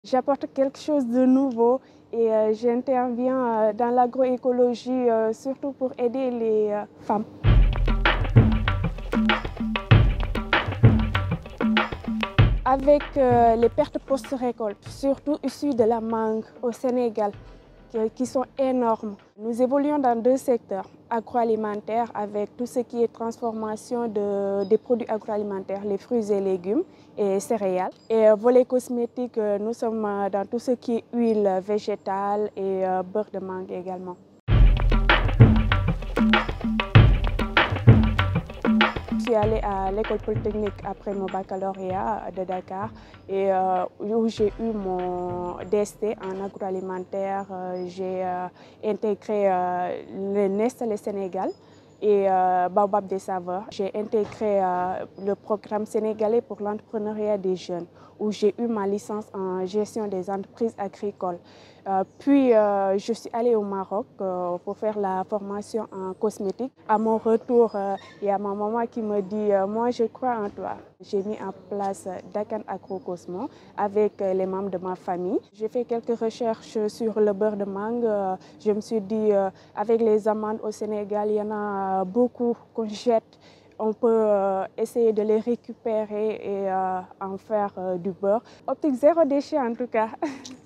J'apporte quelque chose de nouveau et j'interviens dans l'agroécologie, surtout pour aider les femmes. Avec les pertes post-récolte, surtout issues de la mangue au Sénégal, qui sont énormes. Nous évoluons dans deux secteurs, agroalimentaire avec tout ce qui est transformation des produits agroalimentaires, les fruits et légumes et céréales. Et volet cosmétique, nous sommes dans tout ce qui est huile végétale et beurre de mangue également. Je suis allée à l'école polytechnique après mon baccalauréat de Dakar et où j'ai eu mon DST en agroalimentaire. J'ai intégré le Nestlé Sénégal et Baobab des saveurs. J'ai intégré le programme sénégalais pour l'entrepreneuriat des jeunes où j'ai eu ma licence en gestion des entreprises agricoles. Puis je suis allée au Maroc pour faire la formation en cosmétique. À mon retour, il y a ma maman qui me dit moi je crois en toi. J'ai mis en place Dakan Agrocosmo avec les membres de ma famille. J'ai fait quelques recherches sur le beurre de mangue. Je me suis dit avec les amandes au Sénégal, il y en a beaucoup qu'on jette. On peut essayer de les récupérer et en faire du beurre. Optique zéro déchet en tout cas.